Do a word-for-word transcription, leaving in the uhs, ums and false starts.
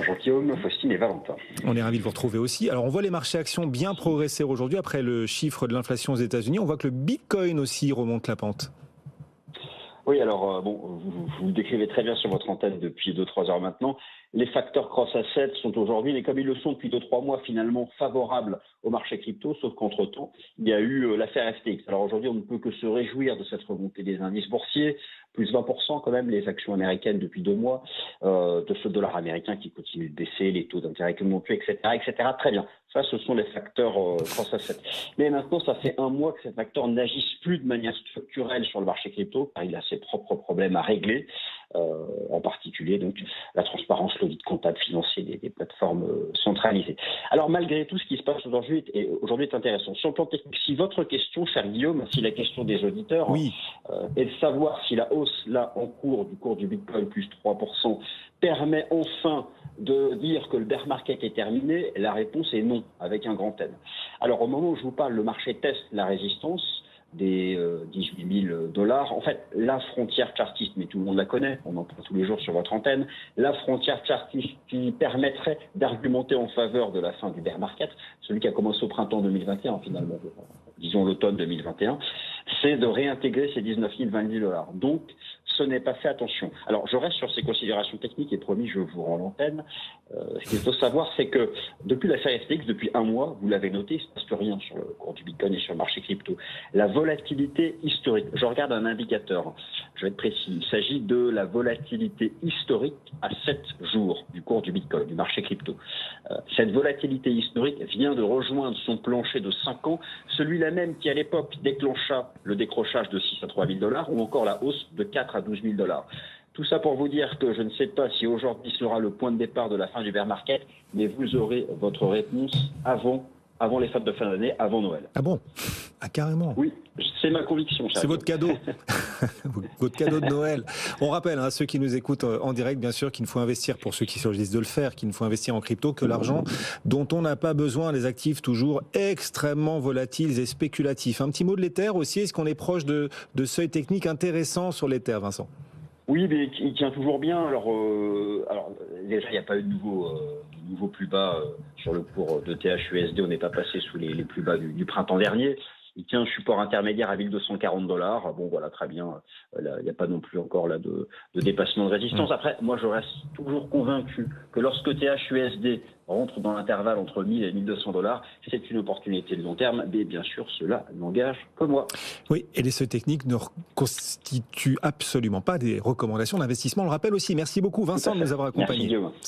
Jean-Guillaume, Faustine et Valentin. On est ravis de vous retrouver aussi. Alors on voit les marchés actions bien progresser aujourd'hui après le chiffre de l'inflation aux États-Unis. On voit que le Bitcoin aussi remonte la pente. Oui, alors euh, bon, vous, vous le décrivez très bien sur votre antenne depuis deux trois heures maintenant. Les facteurs cross-assets sont aujourd'hui, mais comme ils le sont depuis deux trois mois, finalement favorables au marché crypto, sauf qu'entre-temps, il y a eu euh, l'affaire F T X. Alors aujourd'hui, on ne peut que se réjouir de cette remontée des indices boursiers, plus vingt pour cent quand même, les actions américaines depuis deux mois, euh, de ce dollar américain qui continue de baisser, les taux d'intérêt qui montent, et cetera, et cetera. Très bien. Ça, ce sont les facteurs euh, cross-assets. Mais maintenant, ça fait un mois que ces facteurs n'agissent plus de manière structurelle sur le marché crypto, car il a ses propres problèmes à régler, euh, en particulier donc la transparence, l'audit comptable financier des, des plateformes euh, centralisées. Alors malgré tout, ce qui se passe aujourd'hui est, aujourd'hui est intéressant. Sur le plan technique, si votre question, cher Guillaume, si la question des auditeurs oui. euh, est de savoir si la hausse là en cours du cours du Bitcoin plus trois pour cent permet enfin de dire que le bear market est terminé, la réponse est non, avec un grand N. Alors au moment où je vous parle, le marché teste la résistance des euh, dix-huit mille dollars. En fait, la frontière chartiste, mais tout le monde la connaît, on en parle tous les jours sur votre antenne, la frontière chartiste qui permettrait d'argumenter en faveur de la fin du bear market, celui qui a commencé au printemps deux mille vingt et un finalement, disons l'automne deux mille vingt et un, c'est de réintégrer ces dix-neuf mille, vingt mille dollars. Donc, ce n'est pas fait, attention. Alors, je reste sur ces considérations techniques et promis, je vous rends l'antenne. Euh, ce qu'il faut savoir, c'est que depuis l'affaire F T X, depuis un mois, vous l'avez noté, il ne se passe rien sur le cours du Bitcoin et sur le marché crypto. La volatilité historique, je regarde un indicateur, je vais être précis, il s'agit de la volatilité historique à sept jours du cours du Bitcoin, du marché crypto. Euh, cette volatilité historique vient de rejoindre son plancher de cinq ans, celui-là même qui à l'époque déclencha le décrochage de six à trois mille dollars ou encore la hausse de quatre à douze mille dollars. Tout ça pour vous dire que je ne sais pas si aujourd'hui sera le point de départ de la fin du bear market, mais vous aurez votre réponse avant, avant les fêtes de fin d'année, avant Noël. Ah bon? Ah carrément? Oui, c'est ma conviction. C'est votre cadeau. Votre cadeau de Noël. On rappelle à hein, ceux qui nous écoutent en direct, bien sûr, qu'il ne faut investir, pour ceux qui choisissent de le faire, qu'il ne faut investir en crypto que l'argent dont on n'a pas besoin, les actifs toujours extrêmement volatiles et spéculatifs. Un petit mot de l'Ether aussi, est-ce qu'on est proche de, de seuils techniques intéressants sur l'Ether, Vincent? Oui, mais il tient toujours bien. Alors, euh, alors déjà, il n'y a pas eu de nouveau, euh, de nouveau plus bas euh, sur le cours de T H U S D. On n'est pas passé sous les, les plus bas du, du printemps dernier. Il tient un support intermédiaire à mille deux cent quarante dollars. Bon, voilà, très bien. Il n'y a pas non plus encore là de, de dépassement de résistance. Après, moi, je reste toujours convaincu que lorsque T H U S D rentre dans l'intervalle entre mille et mille deux cents dollars, c'est une opportunité de long terme. Mais bien sûr, cela n'engage que moi. Oui, et les seuils techniques ne constituent absolument pas des recommandations d'investissement. On le rappelle aussi. Merci beaucoup, Vincent, de nous avoir accompagnés. Merci, Guillaume.